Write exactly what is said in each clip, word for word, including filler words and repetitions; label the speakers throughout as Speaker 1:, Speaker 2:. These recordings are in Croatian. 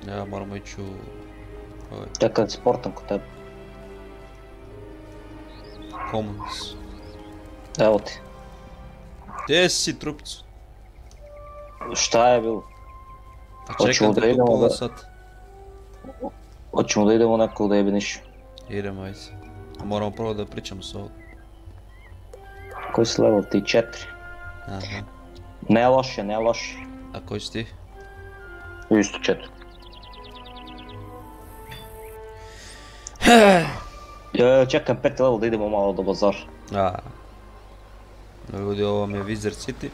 Speaker 1: Ja, moramo ići u... Ovaj,
Speaker 2: Čekaj da si portam kod tebe.
Speaker 1: Commons.
Speaker 2: Evo ti.
Speaker 1: Gdje si trupicu?
Speaker 2: Šta je bilo?
Speaker 1: Pa
Speaker 2: Hoćemo
Speaker 1: čekam
Speaker 2: da
Speaker 1: te tu
Speaker 2: idemo
Speaker 1: pola
Speaker 2: da-
Speaker 1: sat.
Speaker 2: Hoćemo da idemo nekog da jebeniš.
Speaker 1: Idemo, ajde. Moramo prvo da pričamo s ovog.
Speaker 2: Koji si level ti? Četiri.
Speaker 1: Aha.
Speaker 2: Ne loše, ne loše.
Speaker 1: A koji si ti?
Speaker 2: Isto četiri. Ja, čekam peti level da idemo malo do bazara.
Speaker 1: A. No, ljudi, ovo vam je Wizard City.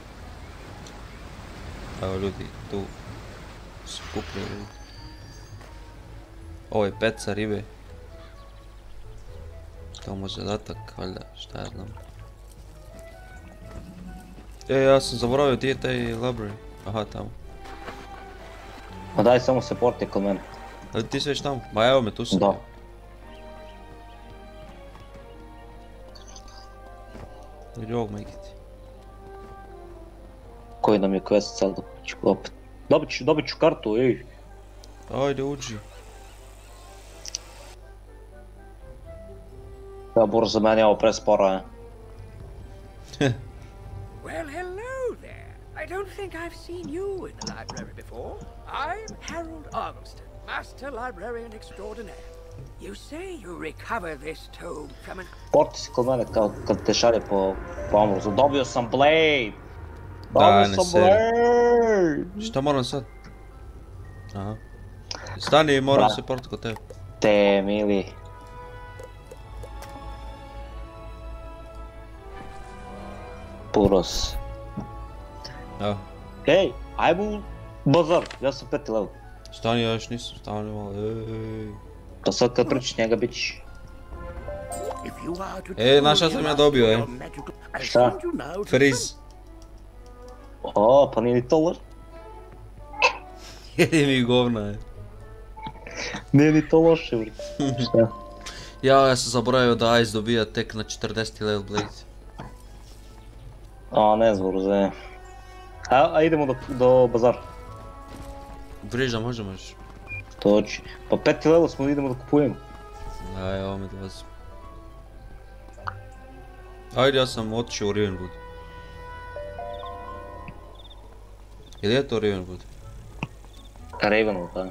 Speaker 1: Evo ljudi, tu su kupili ljudi. Ovo je peca, ribe. To mu zadatak, valjda, šta ja znam. E, ja sam zaboravio gdje je taj library. Aha, tamo.
Speaker 2: Ma daj samo se porti kod mene.
Speaker 1: Ali ti si već tamo? Ma evo me, tu sam.
Speaker 2: Da.
Speaker 1: Vidi ovog make it.
Speaker 2: Koji nam je quest sad ću opet. Dobit ću, dobit ću kartu, ej.
Speaker 1: Ajde, uđi.
Speaker 2: Ja bor za mene je ovo presporo, je.
Speaker 3: Well, hello there. I don't think I've seen you in the library before. I'm Harold Armston, Master Librarian Extraordinaire. You say you recover this tome from an...
Speaker 2: Porti si kod mene kao kad te šalje po, po Amrozu. Dobio sam Blade!
Speaker 1: Da,
Speaker 2: Dobio
Speaker 1: ne
Speaker 2: sam
Speaker 1: seri.
Speaker 2: Blade!
Speaker 1: Šta moram sad? Aha. Stani, moram
Speaker 2: Da.
Speaker 1: se porti kod tebe.
Speaker 2: Te, mili. Puros.
Speaker 1: Evo.
Speaker 2: Ej, ajmo u bazar, ja sam peti level.
Speaker 1: Stani, ja još nisam stani malo. Ej.
Speaker 2: Pa sad kad prećiš njega bit će.
Speaker 3: If you are to
Speaker 1: E, znaš šta sam ja dobio, e?
Speaker 3: I
Speaker 2: Šta?
Speaker 3: send you now to...
Speaker 1: Friz.
Speaker 2: O, pa nije ni to loše.
Speaker 1: Jedi mi govna, je.
Speaker 2: Nije ni to loše, bro. Šta?
Speaker 1: Ja, ja sam zaboravio da Ice dobija tek na četrdeseti level Blade.
Speaker 2: A, ne znam, bro, zve. A, a idemo do, do bazara.
Speaker 1: Vrižda, može, možeš.
Speaker 2: To će. Pa peti level smo, idemo da kupujemo.
Speaker 1: Aj, evo me dolazim. Ajde, ja sam otišao u Rivenwood. Ili je to Rivenwood?
Speaker 2: Ravenwood, da.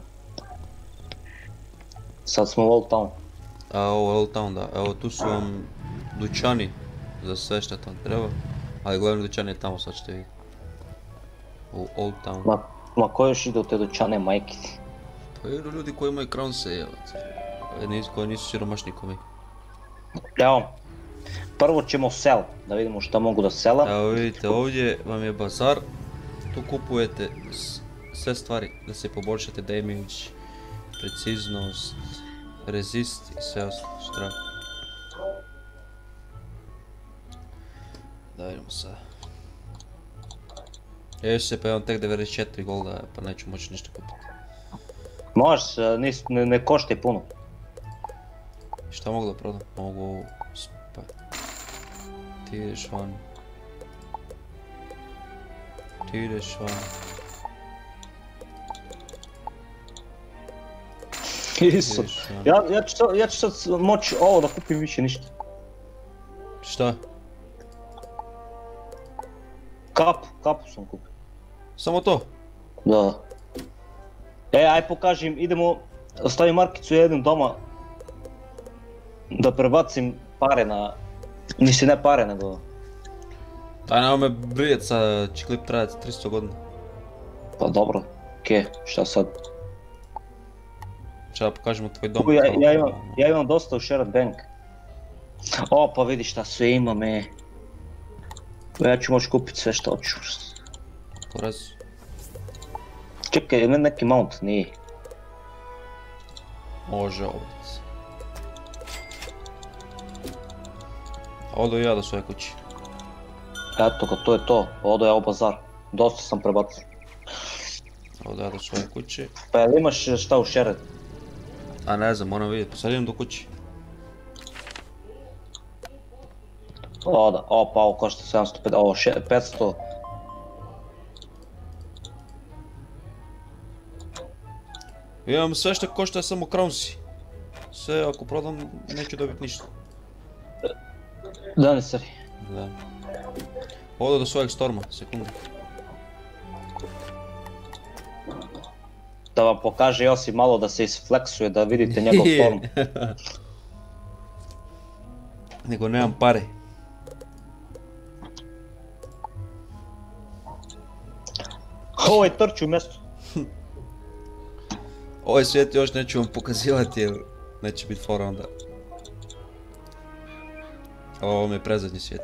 Speaker 2: Sad smo u Old Town.
Speaker 1: A ovo je Old Town, da. Evo tu su vam dućani za sve što tam treba. Ali glavni dućan je tamo, sad ćete vidjeti. U Old Town.
Speaker 2: Ma, ma ko još ide u te dućane, majke ti?
Speaker 1: Pa idu ljudi koji imaju crownse, jevac. Koji nisu siromašni ko mi.
Speaker 2: Evo, prvo ćemo sell, da vidimo šta mogu da selam.
Speaker 1: Evo vidite, ovdje vam je bazar. Tu kupujete s- sve stvari da se poboljšate damage, preciznost, resist i sve ostalo što treba. Da vidimo sad. Ja još se pa imam tek devedeset četiri golda pa neću moći ništa kupiti.
Speaker 2: Možeš, nis, ne, ne košte puno.
Speaker 1: Šta mogu da prodam? Mogu ovu spa... Ti ideš van. Ti ideš van.
Speaker 2: Isu.
Speaker 1: Ideš van.
Speaker 2: Ja, ja, ću, sad- ja ću sad moći ovo da kupim više ništa.
Speaker 1: Šta?
Speaker 2: Kapu, kapu sam kupio.
Speaker 1: Samo to?
Speaker 2: Da. E, aj pokažem, idemo, stavim markicu jednom doma. Da prebacim pare na... Mislim ne pare, nego...
Speaker 1: Daj nema me brijet sa, će klip trajati tristo godina.
Speaker 2: Pa dobro, okej, šta sad?
Speaker 1: Če da pokažemo tvoj dom.
Speaker 2: U, ja,
Speaker 1: kao-
Speaker 2: ja, imam, ja imam dosta u Shared Bank. O, pa vidi šta sve imam, e. Ja ću moći kupiti sve što hoću.
Speaker 1: Poraz.
Speaker 2: Čekaj, ima neki mount, nije.
Speaker 1: Može ovdje. Odo i ja do svoje kući.
Speaker 2: Eto ga, to je to, odo ja u bazar. Dosta sam prebacio.
Speaker 1: Odo ja do svoje kući.
Speaker 2: Pa jel imaš šta u Shared?
Speaker 1: A ne znam, moram vidjeti, pa sad idem do kući.
Speaker 2: O da, o pa ovo košta sedamsto pedeset, ovo še- petsto.
Speaker 1: Imam sve što košta samo crownsi. Sve ako prodam neću dobiti ništa.
Speaker 2: Da ne sari.
Speaker 1: Da. Odo do svojeg storma, sekundu.
Speaker 2: Da vam pokaže Josip malo da se isfleksuje, da vidite njegov storm.
Speaker 1: Nego nemam pare.
Speaker 2: Ovo je trči u mjestu.
Speaker 1: Ovaj svijet još neću vam pokazivati jer neće biti fora onda. Ovo mi je prezadnji svijet.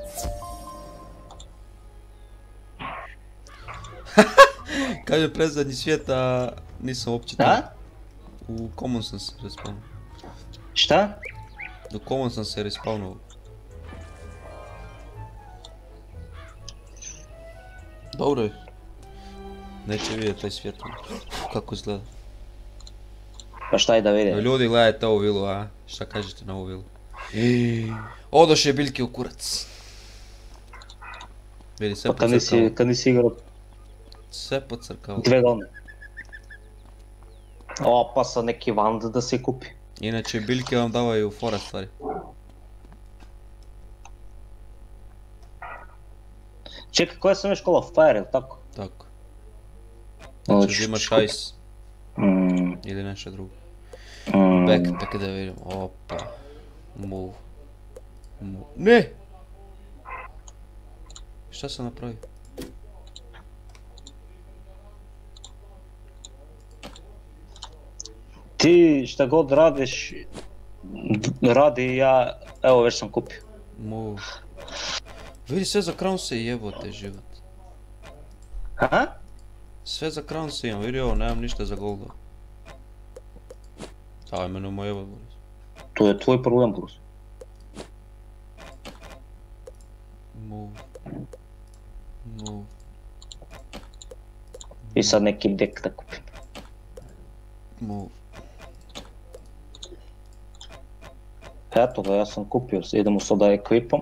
Speaker 1: Kad je prezadnji svijet, a nisam uopće tamo.
Speaker 2: Da?
Speaker 1: U common sam se respawnuo.
Speaker 2: Šta?
Speaker 1: Do common sam se respawnuo. Dobro je. Neće vidjeti taj svijet. Kako izgleda.
Speaker 2: Pa šta je da vidi?
Speaker 1: Ljudi gledajte ovu vilu, a? Šta kažete na ovu vilu? Odoše biljke u kurac. Vidi, sve
Speaker 2: Pa kad nisi,
Speaker 1: pocrkalo.
Speaker 2: kad nisi igrao
Speaker 1: Sve pocrkalo.
Speaker 2: dve godine. O, pa sad neki vand da se kupi.
Speaker 1: Inače, biljke vam davaju fora stvari.
Speaker 2: Čekaj, koja sam je škola? Fire, ili tako?
Speaker 1: Tako.
Speaker 2: Ovo
Speaker 1: Znači,
Speaker 2: ću
Speaker 1: imaš
Speaker 2: skupiti.
Speaker 1: ice
Speaker 2: Mm,
Speaker 1: ili nešto drugo.
Speaker 2: mm.
Speaker 1: Backpack da vidim. Opa. Move. Move. Ne! Šta sam napravio?
Speaker 2: Ti šta god radiš, radi i ja, evo već sam kupio.
Speaker 1: Move. Vidi, sve za crown se jebote život.
Speaker 2: Aha?
Speaker 1: Sve za crown se imam, vidi ovo, nemam ništa za golda. Aj, mene moj jebot, Boris.
Speaker 2: To je tvoj problem, Bruce.
Speaker 1: Move. Move.
Speaker 2: I sad neki dek da kupim.
Speaker 1: Move.
Speaker 2: Eto ga, ja sam kupio, idemo sada ekvipom.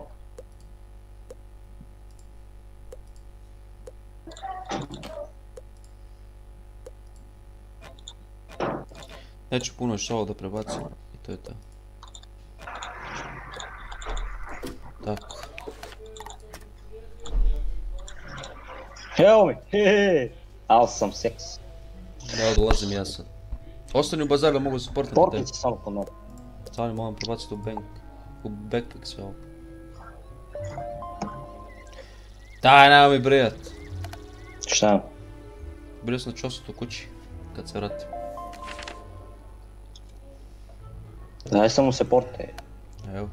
Speaker 1: Neću puno još ovo da prebacim i to je to. Tako.
Speaker 2: Evo mi, hehehe, al sam seks.
Speaker 1: Evo dolazim ja sad. Ostani u bazar da mogu supportati te.
Speaker 2: Portić samo kod mene.
Speaker 1: Stvarno moram prebaciti u bank. U backpack sve ovo. Daj, nema mi brijat.
Speaker 2: Šta?
Speaker 1: Bio sam čosut u kući, kad se vratim.
Speaker 2: Daj samo se porte.
Speaker 1: Evo.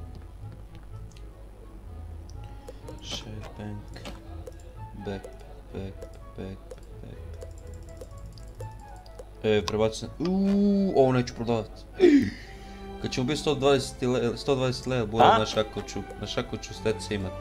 Speaker 1: Share bank. Back, back, back, back. E, prebacit sam. Uuuu, ovo neću prodavat. Kad ćemo biti sto dvadeset le, sto dvadeset level, bude
Speaker 2: A?
Speaker 1: na šaku ću, na šaku ću steci imat.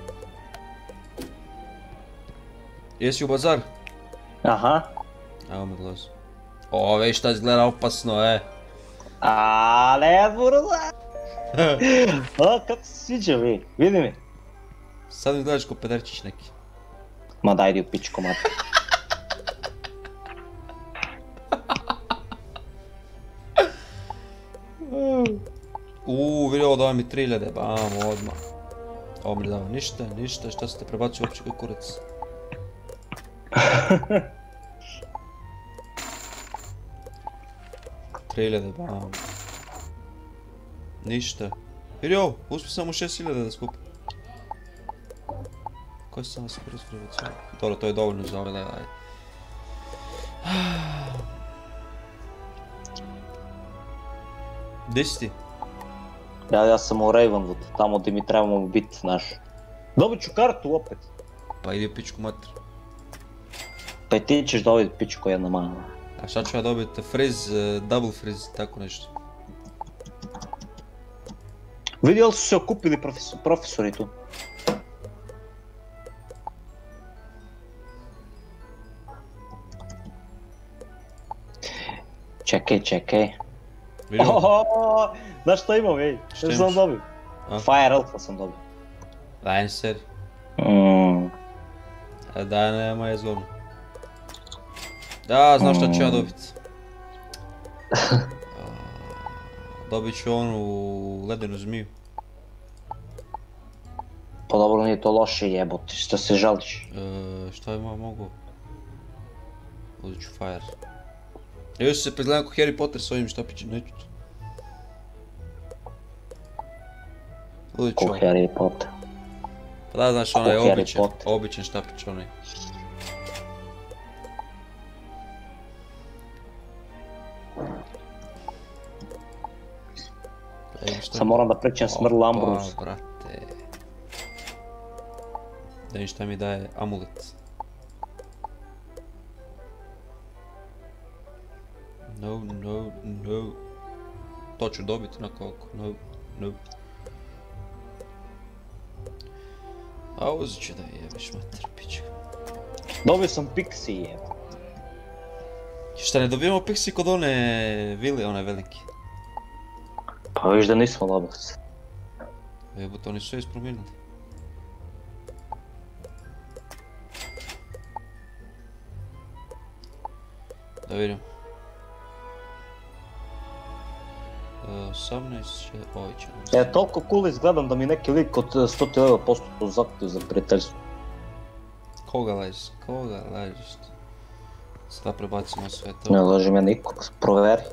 Speaker 1: Jesi u bazar?
Speaker 2: Aha.
Speaker 1: Evo me dolazi. O, već šta izgleda opasno, e.
Speaker 2: A ne burza. A kako se sviđa vi, vidi mi.
Speaker 1: Sad mi gledaš ko pederčić neki.
Speaker 2: Ma daj di u pičku mati.
Speaker 1: Uuu, vidi ovo dava mi tri hiljade, bam, odmah. Ovo mi dava ništa, ništa, šta ste prebacio uopće koji kurac? tri hiljade, bam. Ništa. Vidi ovo, uspio sam u šest hiljada da skupim. Koji sam vas brzo prebacio? Dobro, to je dovoljno za ove level, ajde. Gdje si ti?
Speaker 2: Ja, ja sam u Ravenwood, tamo gdje mi trebamo biti, znaš. Dobit ću kartu opet.
Speaker 1: Pa idi u pičku mater.
Speaker 2: Pa i ti ćeš dobiti pičku jedna mala.
Speaker 1: A šta ću ja dobiti? Freeze, uh, double freeze, tako nešto.
Speaker 2: Vidi li su se okupili profesor, profesori tu? Čekaj, čekaj.
Speaker 1: Vidi ovo.
Speaker 2: Ohoho, znaš što imam, ej?
Speaker 1: Šta
Speaker 2: Što
Speaker 1: imaš?
Speaker 2: sam dobio?
Speaker 1: A?
Speaker 2: Fire Alpha sam dobio.
Speaker 1: Daj, ne seri.
Speaker 2: Mm.
Speaker 1: E, daj, nema je zgodno. Da, znam šta ću ja dobiti. Dobit ću onu ledenu zmiju.
Speaker 2: Pa dobro, nije to loše jebote, što se žališ.
Speaker 1: E, šta ima mogu? Uzet ću fire. Još se pregledam ko Harry Potter s ovim štapićem, neću to. Uzet ću
Speaker 2: Ko
Speaker 1: ovo.
Speaker 2: Harry Potter.
Speaker 1: Pa da, znaš, onaj
Speaker 2: Ko Harry
Speaker 1: običan,
Speaker 2: Potter.
Speaker 1: običan štapić, onaj. Ej, šta
Speaker 2: Sad moram da prećem smrl
Speaker 1: Opa,
Speaker 2: Ambrose.
Speaker 1: brate. Da mi šta mi daje amulet. No, no, no. To ću dobiti na koliko, no, no. A uzet ću da jebeš mater, pička.
Speaker 2: Dobio sam Pixie jebo.
Speaker 1: Šta ne dobijemo pixi kod one vile, one velike?
Speaker 2: Pa viš da nismo dobili.
Speaker 1: Jebote, oni su sve ispromijenili. Da vidim. osamnaest će, ovaj će nam
Speaker 2: Ja toliko cool izgledam da mi neki lik od sto posto zakupio za prijateljstvo.
Speaker 1: Koga lažiš, koga lažiš? Sada prebacimo sve to.
Speaker 2: Ne lažem ja nikog, proveri.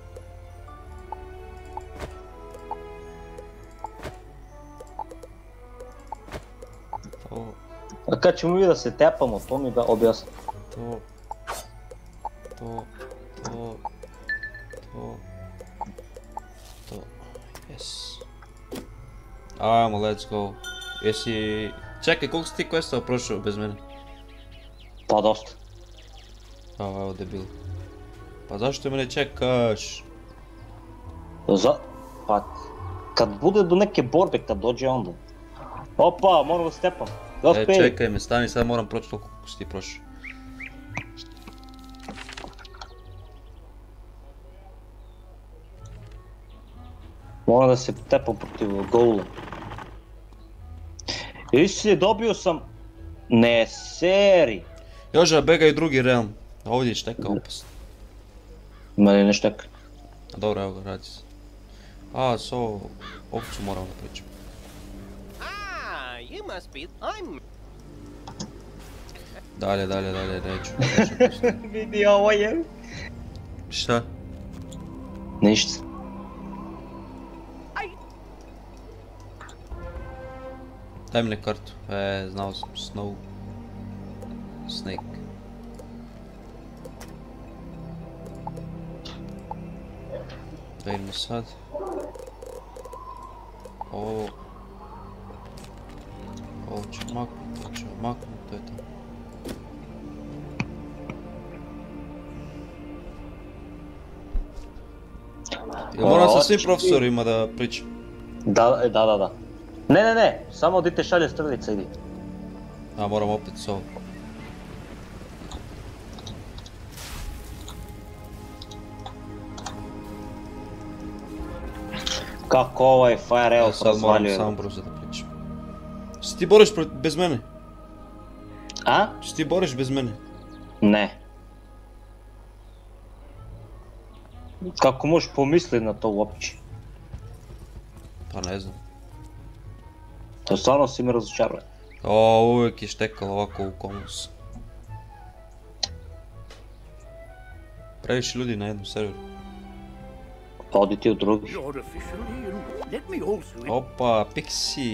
Speaker 1: To,
Speaker 2: A kad ćemo mi da se tepamo, to mi da objasni.
Speaker 1: to, to, to, to, to, yes. Ajmo, let's go. Jesi... Čekaj, koliko si ti questova prošao bez mene?
Speaker 2: Pa dosta.
Speaker 1: A, evo debil. Pa zašto mene čekaš?
Speaker 2: Za... Pa... Kad bude do neke borbe, kad dođe onda. Opa, moram da se tepam. Da
Speaker 1: E,
Speaker 2: uspej.
Speaker 1: čekaj me, stani, sad moram proći toliko kako si ti prošao.
Speaker 2: Moram da se tepam protiv goula. Isli, dobio sam... Ne seri.
Speaker 1: Joža, begaj drugi realm. A ovdje je šteka opasno.
Speaker 2: Meni ne šteka.
Speaker 1: A dobro, evo ga, radi se. A, so, ovcu moram da pričam.
Speaker 4: Ah, you must be. I'm.
Speaker 1: Dalje, dalje, dalje, neću. neću pustiti.
Speaker 2: Vidi ovo je.
Speaker 1: Šta?
Speaker 2: Ništa.
Speaker 1: Daj mi ne kartu. E, znao sam, Snow. Snake. Da idemo sad. Ovo... Ovo ću maknut, ovo ću maknut, to je to. Jel moram sa svim profesorima da pričam?
Speaker 2: Da, da, da, da. Ne, ne, ne, samo di te šalje strelica, idi.
Speaker 1: A, moram opet s ovo.
Speaker 2: Kako ovaj Fire
Speaker 1: Ja
Speaker 2: Elf
Speaker 1: sad moram
Speaker 2: razvaljuje.
Speaker 1: sa Ambrose da pričam. Si ti boriš pro- bez mene?
Speaker 2: A?
Speaker 1: Si ti boriš bez mene?
Speaker 2: Ne. Kako možeš pomisliti na to uopće?
Speaker 1: Pa ne znam.
Speaker 2: To stvarno si me razočaruje.
Speaker 1: O, uvijek je štekalo ovako u komus. Previše ljudi na jednom serveru.
Speaker 2: Pa odi ti u drugi.
Speaker 3: You're officially in. Let me also.
Speaker 1: Opa, Pixi.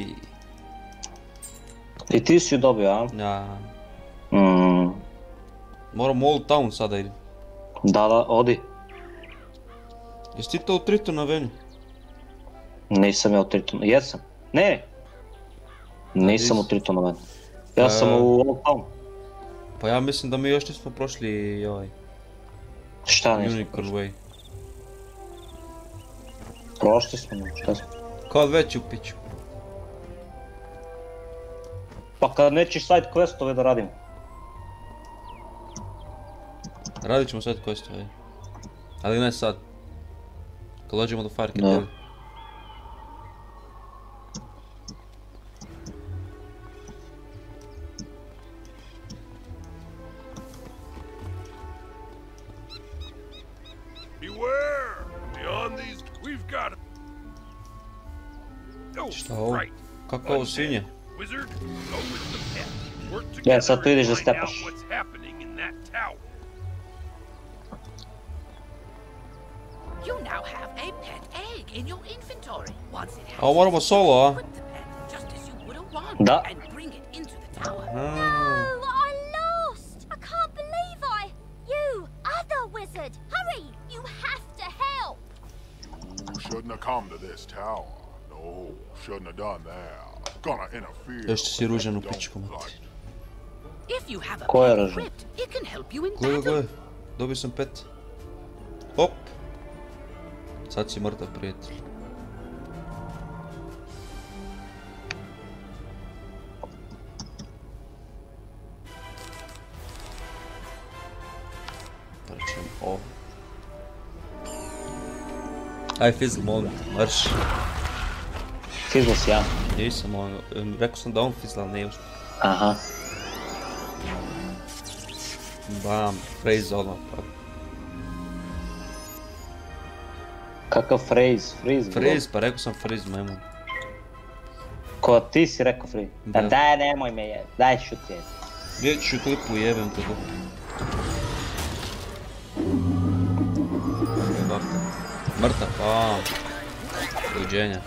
Speaker 2: I ti si ju dobio, a?
Speaker 1: Ja,
Speaker 2: Mm,
Speaker 1: moram u Old Town sada idem.
Speaker 2: da, da, odi.
Speaker 1: Jesi ti to u Tritonu veni?
Speaker 2: Nisam ja u Tritonu, jesam. Ne! Nisam u
Speaker 1: Nisi.
Speaker 2: Tritonu, meni. Ja sam
Speaker 1: E.
Speaker 2: u Old Town.
Speaker 1: Pa ja mislim da mi još nismo prošli ovaj
Speaker 2: Šta nisam?
Speaker 1: Unicorn Way.
Speaker 2: Prošli smo, ne, šta smo?
Speaker 1: Kad već u piću.
Speaker 2: Pa kad nećeš side questove da radim.
Speaker 1: Radit ćemo sad questove. Ali ne sad. Kad dođemo do Fire
Speaker 2: Da.
Speaker 1: Capital.
Speaker 3: Beware!
Speaker 5: on these. We've got it. Oh,
Speaker 1: Šta ovo?
Speaker 5: right.
Speaker 1: Kako ovo svinje?
Speaker 5: Wizard, go with the pet. Work
Speaker 2: Ja, sad
Speaker 5: together
Speaker 2: tu ideš da
Speaker 5: and find out
Speaker 2: stepaš.
Speaker 5: what's happening in that tower.
Speaker 3: You now have a pet egg in your inventory. Once it has
Speaker 1: A ovo moramo solo, a?
Speaker 3: put the pet just as you would a wand
Speaker 2: Da.
Speaker 3: and bring it into the tower.
Speaker 1: Hmm.
Speaker 6: Oh, I lost! I can't believe I... You, other wizard! Hurry! You have to help!
Speaker 5: You shouldn't have come to this tower. No, shouldn't have done that. Gonna interfere.
Speaker 1: Još si ružan u
Speaker 5: with what
Speaker 1: pičku,
Speaker 5: you don't
Speaker 1: mate.
Speaker 5: like.
Speaker 3: If you have a
Speaker 2: Ko je
Speaker 3: pet
Speaker 2: ražan?
Speaker 3: equipped, it can help you in
Speaker 1: Gledaj,
Speaker 3: battle.
Speaker 1: gledaj. Dobio sam pet. Hop. Sad si mrtav, prijatelj. Praćem ovo. Aj, fizzle, molim te, marš.
Speaker 2: Fizlo si ja.
Speaker 1: Nisam, ono, em, rekao sam da on fizzle, ali nije uspio.
Speaker 2: Aha.
Speaker 1: Bam, phrase odmah, pa.
Speaker 2: Kakav freeze, freeze. bro.
Speaker 1: Freeze, pa rekao sam freeze, majmun.
Speaker 2: Ko ti si rekao freeze?
Speaker 1: Da.
Speaker 2: Da. Daj, nemoj me je. Daj šuti je.
Speaker 1: Gdje ću klipu, jebem te dupe. Mrtav, bam. Doviđenja.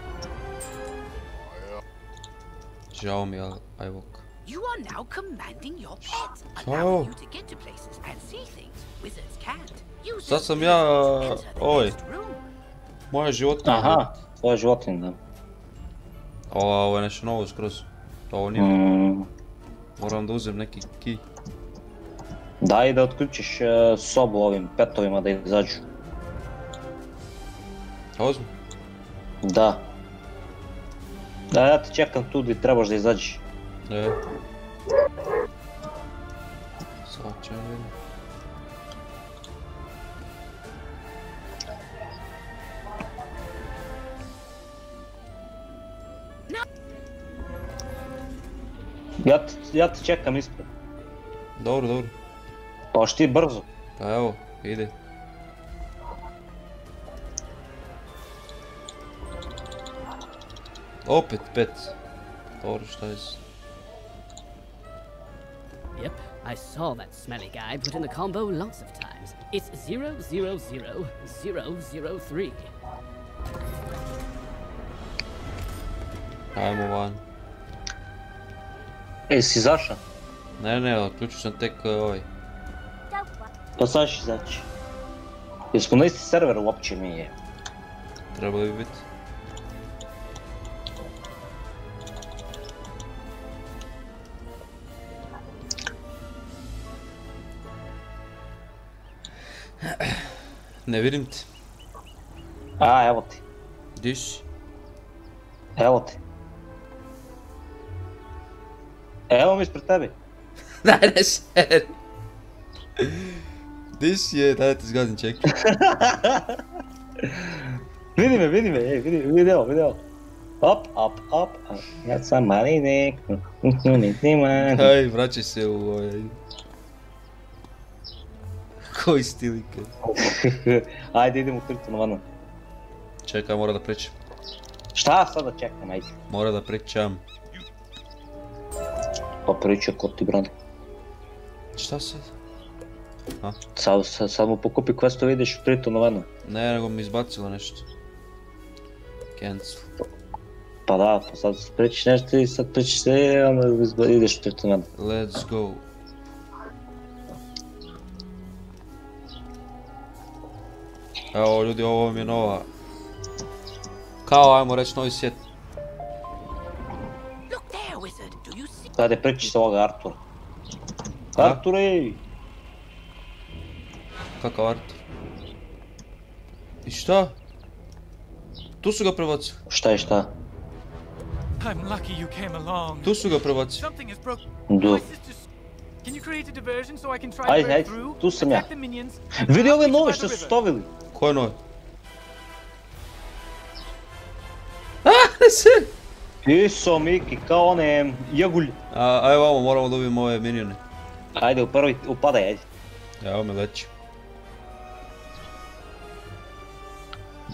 Speaker 1: Žao mi, ali ajvok.
Speaker 3: You are now commanding your pet,
Speaker 1: Oh.
Speaker 3: allowing you to get to places and see things wizards can't. Use
Speaker 1: Sad
Speaker 3: this
Speaker 1: sam
Speaker 3: ability
Speaker 1: ja,
Speaker 3: to enter the
Speaker 1: oj.
Speaker 3: next room.
Speaker 1: Moja životinja.
Speaker 2: Aha, tvoja životinja, da.
Speaker 1: Ovo, ovo je nešto novo skroz. Ovo nije.
Speaker 2: Mm,
Speaker 1: Moram da uzem neki key.
Speaker 2: daj da otključiš e, sobu ovim petovima da izađu.
Speaker 1: Ozmi.
Speaker 2: Da. Da, ja te čekam tu gdje trebaš da izađeš.
Speaker 1: E. Sad ćemo vidjeti.
Speaker 2: Ja te, ja te čekam ispred.
Speaker 1: Dobro, dobro.
Speaker 2: Pa hoš ti brzo.
Speaker 1: Pa evo, ide. Opet pet. Dobro, šta je s...
Speaker 7: Yep, I saw that smelly guy put in the combo lots of times. It's zero zero zero zero zero three.
Speaker 1: Ajmo van.
Speaker 2: Ej, si izašao?
Speaker 1: Ne, ne, otključio sam tek uh, ovaj.
Speaker 6: Don't worry.
Speaker 2: Pa sad ćeš izaći. Jesmo na isti server uopće mi je.
Speaker 1: Trebali bi biti. Ne vidim te.
Speaker 2: A, evo ti.
Speaker 1: Gdje si?
Speaker 2: Evo ti. Evo mi ispred tebi.
Speaker 1: Daj, ne šer. Gdje si je? Daj te zgazim, čekaj.
Speaker 2: Vidi me, vidi me, ej, vidi, vidi evo, vidi evo. Op, op, op, op. Ja sam mali nek, nek nima.
Speaker 1: Aj, vraćaj se u ovaj... Koji stilike.
Speaker 2: Ajde, idemo u Kryptonu vano.
Speaker 1: Čekaj, mora da prećem.
Speaker 2: Šta sada čekam, ajde.
Speaker 1: Mora da prećam.
Speaker 2: Pa priča kod ti, brane.
Speaker 1: Šta sad?
Speaker 2: Sad, sad, sad mu pokupi questove, ideš u Kryptonu vano.
Speaker 1: Ne, nego mi izbacilo nešto. Cancel.
Speaker 2: Pa da, pa sad pričaš nešto i sad pričaš sve, onda izba- ideš u Kryptonu vano.
Speaker 1: Let's go. Evo ljudi, ovo mi je nova. Kao, ajmo reći, novi svijet.
Speaker 3: Look there, wizard. Do you see?
Speaker 2: Sad je pričaš sa ovoga Artura.
Speaker 1: Da?
Speaker 2: Arture!
Speaker 1: Kakav Artur? I šta? Tu su ga prebacili.
Speaker 2: Šta je šta?
Speaker 8: I'm lucky you came along.
Speaker 1: Tu su ga prebacili.
Speaker 8: Something is broken.
Speaker 2: Do.
Speaker 8: My sister's... Can you create a diversion so I can try to
Speaker 2: Ajde,
Speaker 8: break
Speaker 2: ajde,
Speaker 8: through?
Speaker 2: tu sam ja.
Speaker 8: Attack the minions.
Speaker 2: Vidi ove
Speaker 8: I'll
Speaker 2: nove
Speaker 8: take you
Speaker 2: što
Speaker 8: by the
Speaker 2: su
Speaker 8: river.
Speaker 2: stavili.
Speaker 1: Ko je novi? Ah, ne se!
Speaker 2: Iso, Miki, kao one jagulj.
Speaker 1: A, ajde vamo, moramo dobiti ove minione.
Speaker 2: Ajde, u prvi, upadaj, ajde.
Speaker 1: Evo me leći.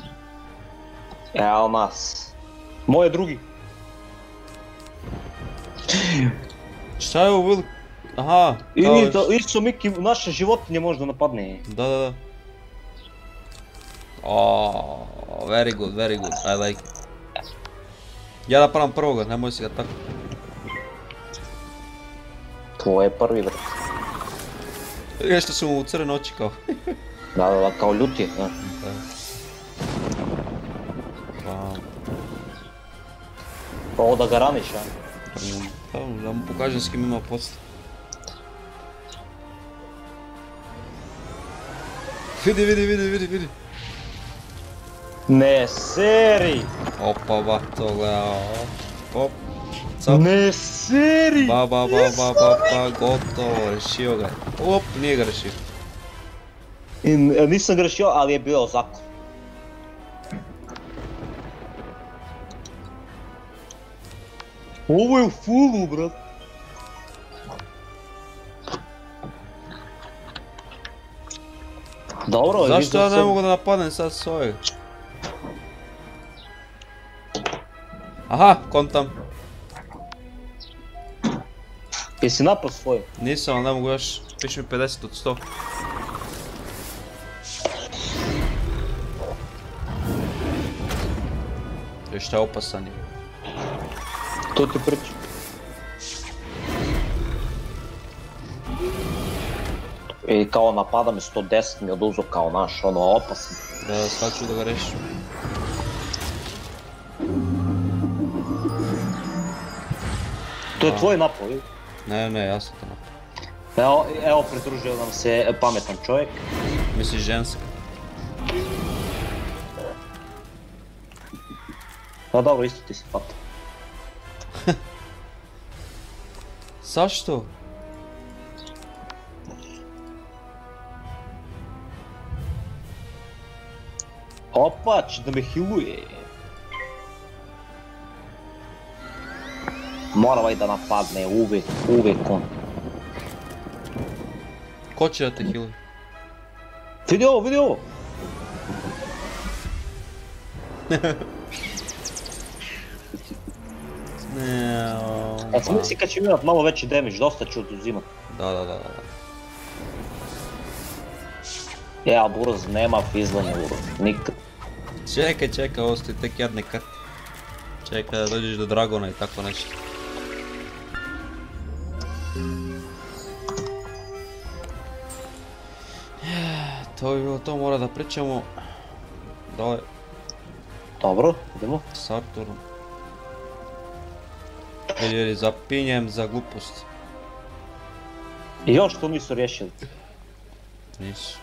Speaker 2: Evo nas. Moj je drugi.
Speaker 1: Šta je ovo velik... Aha,
Speaker 2: I
Speaker 1: kao...
Speaker 2: da, isto Miki, naše životinje možda napadne.
Speaker 1: Da, da, da. Oh, very good, very good, I like it. Ja napravim prvoga, nemoj si ga tako.
Speaker 2: Tvoj je prvi vrt.
Speaker 1: Vidiš što su mu u crne oči kao.
Speaker 2: Da, da, da, kao ljut je, znaš.
Speaker 1: Da. Bam.
Speaker 2: Pa ovo da ga raniš, a?
Speaker 1: Da, da mu pokažem s kim ima posla. Vidi, vidi, vidi, vidi, vidi.
Speaker 2: Ne seri!
Speaker 1: Opa, vato, gledao. Op. Cap.
Speaker 2: Ne seri!
Speaker 1: Ba, ba, ba, ba, ba, ba, gotovo, rešio ga je. Op, nije ga rešio.
Speaker 2: I, nisam ga rešio, ali je bio zakon. Ovo je u fullu, brat. Dobro,
Speaker 1: zašto ja ne mogu da napadnem sad s ovega? Aha, kontam.
Speaker 2: Jesi napao svoju?
Speaker 1: Nisam, ali ne mogu još. Piši mi pedeset od sto. Još šta je opasan je.
Speaker 2: To ti pričam. I kao napada me sto deset mi oduzo kao naš, ono opasan.
Speaker 1: Da, sad ću da ga rešim.
Speaker 2: To je tvoj napao, vidi?
Speaker 1: Ne, ne, ja sam to napao.
Speaker 2: Evo, evo pridružio nam se pametan čovjek.
Speaker 1: Misliš ženska?
Speaker 2: Pa dobro, isto ti se pata.
Speaker 1: Zašto?
Speaker 2: Opa, će da me healuje. Mora ovaj da napadne, uvijek, uvijek on.
Speaker 1: Ko će da te healuje?
Speaker 2: Vidi ovo, vidi ovo!
Speaker 1: Ne,
Speaker 2: A sam misli kad će imat malo veći damage, dosta ću oduzimat.
Speaker 1: Da, da, da, da.
Speaker 2: Ja, Buroz, nema fizlanja, Buroz, nikad.
Speaker 1: Čekaj, čekaj, ovo stoji tek jedne karte. Čekaj da dođeš do Dragona i tako nešto. To bi bilo to, mora da pričamo. Dole.
Speaker 2: Dobro, idemo.
Speaker 1: S Arturom. Jer je zapinjem za glupost.
Speaker 2: I još to nisu riješili.
Speaker 1: Nisu.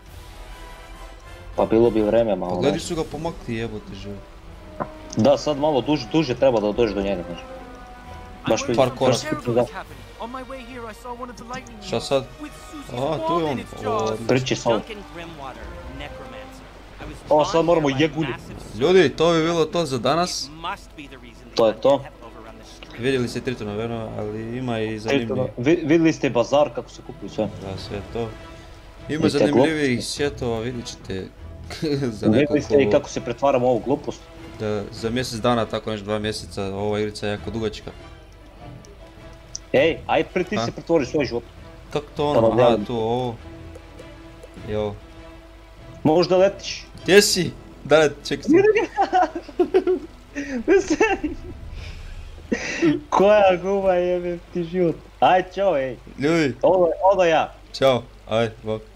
Speaker 2: Pa bilo bi vreme malo.
Speaker 1: Pogledaj su ga pomakli, jebote živo.
Speaker 2: Da, sad malo duže, duže treba da dođeš do njega, znaš. Baš mi...
Speaker 1: Par koraka.
Speaker 2: Da.
Speaker 1: Šta sad? Aha, tu je on. O,
Speaker 2: Priči samo. Ovo sad moramo jegulju.
Speaker 1: ljudi, to bi bilo to za danas.
Speaker 2: To je to.
Speaker 1: Vidjeli ste Tritona, verno, ali ima i zanimljivih.
Speaker 2: Vi- Vidjeli ste bazar kako se kupuju sve.
Speaker 1: Da, sve to. Ima
Speaker 2: I te
Speaker 1: zanimljivih svjetova, vidjet ćete za
Speaker 2: Vidjeli ste i
Speaker 1: nekoliko...
Speaker 2: kako se pretvaramo u ovu glupost.
Speaker 1: Da, za mjesec dana, tako nešto dva mjeseca, ova igrica je jako dugačka.
Speaker 2: Ej, aj pre ti
Speaker 1: A?
Speaker 2: se pretvori svoj život.
Speaker 1: Kako to
Speaker 2: Pa
Speaker 1: ono,
Speaker 2: da
Speaker 1: aha,
Speaker 2: gledam.
Speaker 1: tu, ovo. I ovo.
Speaker 2: Možda letiš.
Speaker 1: Gdje si? Da, čekaj se.
Speaker 2: Koja guba jebe ti život. Aj, čao, ej.
Speaker 1: Ljudi,
Speaker 2: Ovo, ovo ja.
Speaker 1: čao, aj, bok.